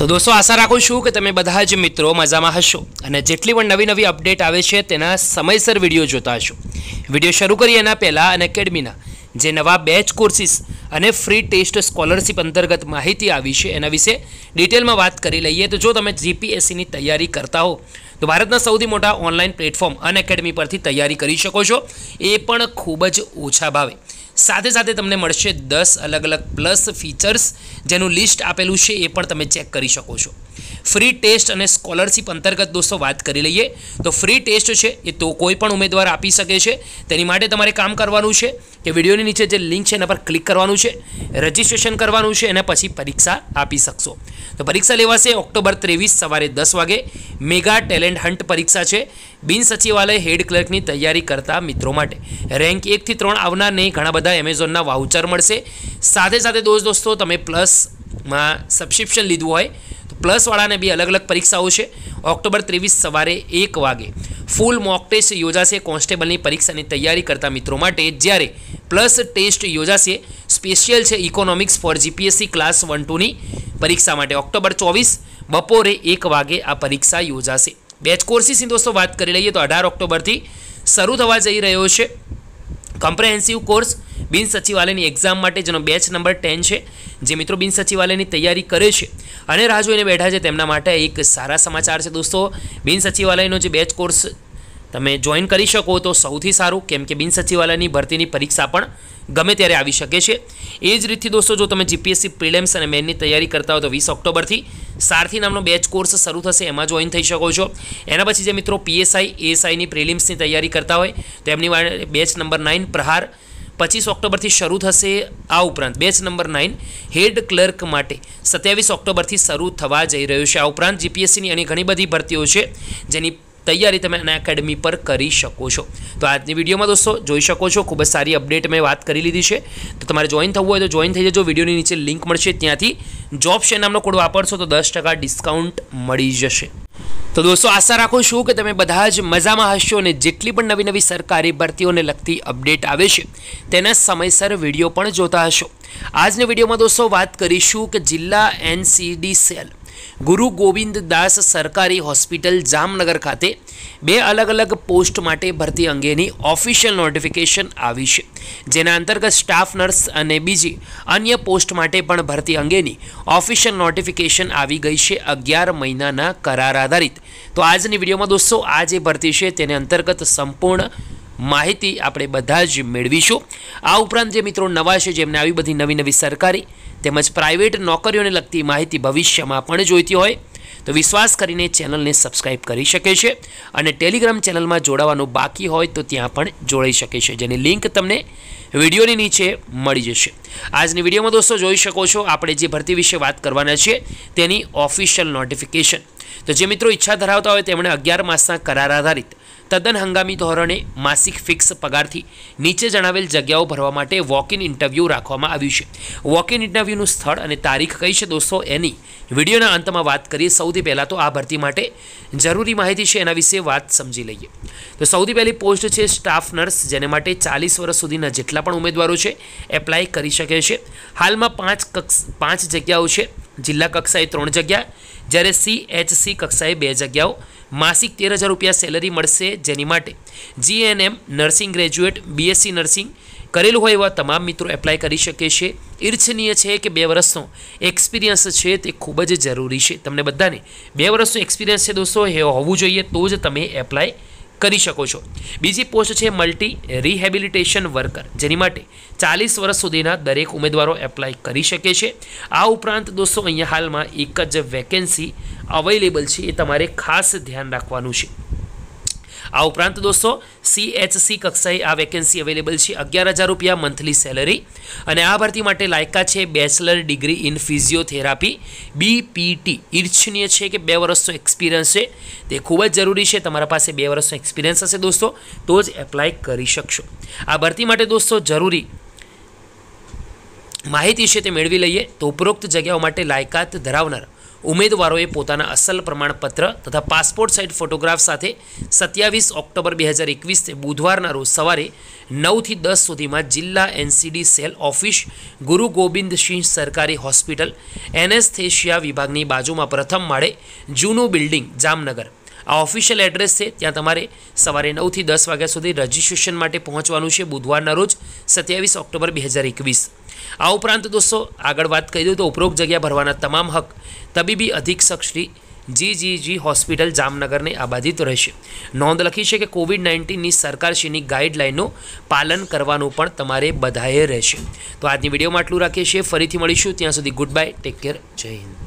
तो दोस्तों आशा राखું છું કે તમે બધા જ મિત્રો મજામાં હશો અને જેટલી પણ નવી અપડેટ આવે છે તેના સમયસર વિડિયો જોતા હશો। વિડિયો શરૂ કરીએ એના પહેલા અનએકેડમીના જે નવા બેચ કોર્સિસ અને ફ્રી ટેસ્ટ સ્કોલરશિપ અંતર્ગત માહિતી આવી છે એના વિશે ડિટેલમાં વાત કરી લઈએ। તો જો તમે જીપીએસસીની તૈયારી કરતા હો તો ભારતના સૌથી મોટા ઓનલાઈન પ્લેટફોર્મ અનએકેડમી પરથી તૈયારી કરી શકો છો, એ પણ ખૂબ જ ઓછા ભાવે। સાથે સાથે તમને મળશે 10 अलग अलग प्लस फीचर्स જેનું લિસ્ટ આપેલું છે એ પણ તમે ચેક કરી શકો છો। ફ્રી ટેસ્ટ અને સ્કોલરશિપ અંતર્ગત દોસ્તો વાત કરી લઈએ તો ફ્રી ટેસ્ટ છે એ તો કોઈ પણ ઉમેદવાર આપી શકે છે। તેની માટે તમારે કામ કરવાનું છે કે વિડિયોની નીચે જે લિંક છે એના પર ક્લિક કરવાનું છે, રજિસ્ટ્રેશન કરવાનું છે અને પછી પરીક્ષા આપી શકશો। તો પરીક્ષા લેવાશે ઓક્ટોબર 23 સવારે 10 વાગે। મેગા ટેલેન્ટ હન્ટ પરીક્ષા છે બિન સચિવાલય હેડ ક્લર્કની તૈયારી કરતા મિત્રો માટે। રેન્ક 1 થી 3 આવનારને ઘણા બધા એમેઝોનના વાઉચર મળશે। સાથે સાથે દોસ્તો તમે પ્લસમાં સબસ્ક્રિપ્શન લીધું હોય તો પ્લસવાળાને બી અલગ અલગ પરીક્ષાઓ છે। ઓક્ટોબર 23 સવારે 1 વાગે ફૂલ મોક ટેસ્ટ યોજાશે કોન્સ્ટેબલની પરીક્ષાની તૈયારી કરતા મિત્રો માટે, જ્યારે પ્લસ ટેસ્ટ યોજાશે સ્પેશિયલ છે ઇકોનોમિક્સ ફોર જીપીએસસી ક્લાસ 1-2ની પરીક્ષા માટે। ઓક્ટોબર 24 બપોરે 1 વાગે આ પરીક્ષા યોજાશે। બેચ કોર્સિસની દોસ્તો વાત કરી લઈએ તો 18 ઓક્ટોબરથી શરૂ થવા જઈ રહ્યો છે કોમ્પ્રેહેન્સિવ કોર્સ બિન સચિવાલયની એક્ઝામ માટે, જેનો બેચ નંબર 10 છે। જે મિત્રો બિન સચિવાલયની તૈયારી કરે છે અને રાહ જોઈને બેઠા છે તેમના માટે એક સારા સમાચાર છે દોસ્તો। બિન સચિવાલયનો જે બેચ કોર્સ તમે જોઈન કરી શકો તો સૌથી સારું, કેમ કે બિન સચિવાલયની ભરતીની પરીક્ષા પણ ગમે ત્યારે આવી શકે છે। એ જ રીતથી દોસ્તો જો તમે જીપીએસસી પ્રિલિમ્સ અને મેઇનની તૈયારી કરતા હો તો 20 ઓક્ટોબરથી સારથી નામનો બેચ કોર્સ શરૂ થશે, એમાં જોઈન થઈ શકો છો। એના પછી જે મિત્રો પીએસઆઈ એએસઆઈની પ્રિલિમ્સની તૈયારી કરતા હોય તો એમની બેચ નંબર 9 પ્રહાર 25 ઓક્ટોબરથી શરૂ થશે। આ ઉપરાંત બેચ નંબર 9 હેડ ક્લર્ક માટે 27 ઓક્ટોબરથી શરૂ થવા જઈ રહ્યું છે। આ ઉપરાંત જીપીએસસીની અને ઘણી બધી ભરતીઓ છે જેની તૈયારી તમે અનએકેડમી પર કરી શકો છો। તો આજની વિડીયોમાં દોસ્તો જોઈ શકો છો ખૂબ જ સારી અપડેટ મેં વાત કરી લીધી છે। તો તમારે જોઈન થવું હોય તો જોઈન થઈ જજો। વિડીયોની નીચે લિંક મળશે, ત્યાંથી જોબ શેર નામનો કોડ વાપરશો તો 10% ડિસ્કાઉન્ટ મળી જશે। તો દોસ્તો આશા રાખું છું કે તમે બધા જ મજામાં હશો અને જેટલી પણ નવી સરકારી ભરતીઓને લગતી અપડેટ આવે છે તેના સમયસર વિડીયો પણ જોતા હશો। આજની વિડીયોમાં દોસ્તો વાત કરીશું કે જિલ્લા એનસીડી સેલ ગુરુ ગોવિંદ દાસ સરકારી હોસ્પિટલ જામનગર ખાતે 2 अलग अलग પોસ્ટ માટે ભરતી અંગેની ઓફિશિયલ નોટિફિકેશન આવી છે, જેના અંતર્ગત સ્ટાફ નર્સ અને બીજી અન્ય પોસ્ટ માટે પણ ભરતી અંગેની ઓફિશિયલ નોટિફિકેશન આવી ગઈ છે 11 મહિનાના કરાર આધારિત। તો આજની વિડીયોમાં દોસ્તો આ જે ભરતી છે તેને અંતર્ગત સંપૂર્ણ માહિતી આપણે બધા જ મેળવીશું। આ ઉપરાંત જે મિત્રો નવા છે જેમને આવી બધી નવી સરકારી તેમજ પ્રાઇવેટ નોકરીઓને લગતી માહિતી ભવિષ્યમાં પણ જોઈતી હોય તો વિશ્વાસ કરીને ચેનલને સબસ્ક્રાઇબ કરી શકે છે અને ટેલિગ્રામ ચેનલમાં જોડાવાનું બાકી હોય તો ત્યાં પણ જોડાઈ શકે છે, જેની લિંક તમને વિડીયોની નીચે મળી જશે। આજની વિડીયોમાં દોસ્તો જોઈ શકો છો આપણે જે ભરતી વિશે વાત કરવાના છીએ તેની ઓફિશિયલ નોટિફિકેશન। તો જે મિત્રો ઈચ્છા ધરાવતા હોય તેમણે 11 માસના કરાર આધારિત તદ્દન હંગામી ધોરણે માસિક ફિક્સ પગારથી નીચે જણાવેલ જગ્યાઓ ભરવા માટે વોક ઇન ઇન્ટરવ્યૂ રાખવામાં આવ્યું છે। વોક ઇન ઇન્ટરવ્યૂનું સ્થળ અને તારીખ કઈ છે દોસ્તો એની વિડીયોના અંતમાં વાત કરીએ। સૌથી પહેલાં તો આ ભરતી માટે જરૂરી માહિતી છે એના વિશે વાત સમજી લઈએ। તો સૌથી પહેલી પોસ્ટ છે સ્ટાફ નર્સ, જેને માટે 40 વર્ષ સુધીના જેટલા પણ ઉમેદવારો છે એપ્લાય કરી શકે છે। હાલમાં 5 જગ્યાઓ છે, જિલ્લા કક્ષાએ 3 જગ્યા, જ્યારે CHC કક્ષાએ 2 જગ્યાઓ। માસિક 13,000 રૂપિયા સેલરી મળશે, જેની માટે GNM nursing graduate BSc nursing કરેલું હોય એવા તમામ મિત્રો એપ્લાય કરી શકે છે। ઈચ્છનીય છે કે 2 વર્ષનો એક્સપિરિયન્સ છે તે ખૂબ જ જરૂરી છે। તમને બધાને 2 વર્ષનો એક્સપિરિયન્સ છે દોસ્તો એ હોવું જોઈએ તો જ તમે એપ્લાય કરી શકો છો। બીજી પોસ્ટ છે મલ્ટી રિહેબિલિટેશન વર્કર, જેની માટે 40 વર્ષ સુધીના દરેક ઉમેદવારો એપ્લાય કરી શકે છે। આ ઉપરાંત દોસ્તો અહીંયા હાલમાં એક જ વેકેન્સી અવેલેબલ છે, એ તમારે ખાસ ધ્યાન રાખવાનું છે। આ ઉપરાંત દોસ્તો CHC કક્ષાએ આ વેકેન્સી અવેલેબલ છે, 11,000 રૂપિયા મંથલી સેલરી અને આ ભરતી માટે લાયકાત છે bachelor degree in physiotherapy BPT। ઈચ્છનીય છે કે 2 વર્ષનો એક્સપિરિયન્સ છે તે ખૂબ જ જરૂરી છે। તમારા પાસે 2 વર્ષનો એક્સપિરિયન્સ હશે દોસ્તો તો જ એપ્લાય કરી શકશો। આ ભરતી માટે દોસ્તો જરૂરી માહિતી છે તે મેળવી લઈએ। તો ઉપરોક્ત જગ્યાઓ માટે લાયકાત ધરાવનાર ઉમેદવારોએ પોતાના અસલ પ્રમાણપત્ર તથા પાસપોર્ટ સાઇઝ ફોટોગ્રાફ સાથે 27 ઓક્ટોબર 2021 બુધવારના રોજ સવારે 9 થી 10 સુધીમાં જિલ્લા એનસીડી સેલ ઓફિસ ગુરુ ગોબિંદ સિંહ સરકારી હોસ્પિટલ એનેસ્થેશિયા વિભાગની બાજુમાં પ્રથમ માળે જૂનું બિલ્ડિંગ જામનગર આ ઓફિશિયલ એડ્રેસ છે, ત્યાં તમારે સવારે 9 થી 10 વાગ્યા સુધી રજિસ્ટ્રેશન માટે પહોંચવાનું છે બુધવારના રોજ 27 ઓક્ટોબર 2021। આ ઉપરાંત દોસ્તો આગળ વાત કરી દઉં તો ઉપરોક્ત જગ્યા ભરવાના તમામ હક તબીબી અધિક્ષક શ્રી જીજીજી હોસ્પિટલ જામનગરને આબાદિત રહેશે। નોંધ લખી છે કે કોવિડ-19ની સરકારશ્રીની ગાઈડલાઇનનું પાલન કરવાનું પણ તમારે બધાએ રહેશે। તો આજની વિડીયોમાં આટલું રાખીએ છીએ, ફરીથી મળીશું, ત્યાં સુધી ગુડ બાય, ટેક કેર, જય હિન્દ।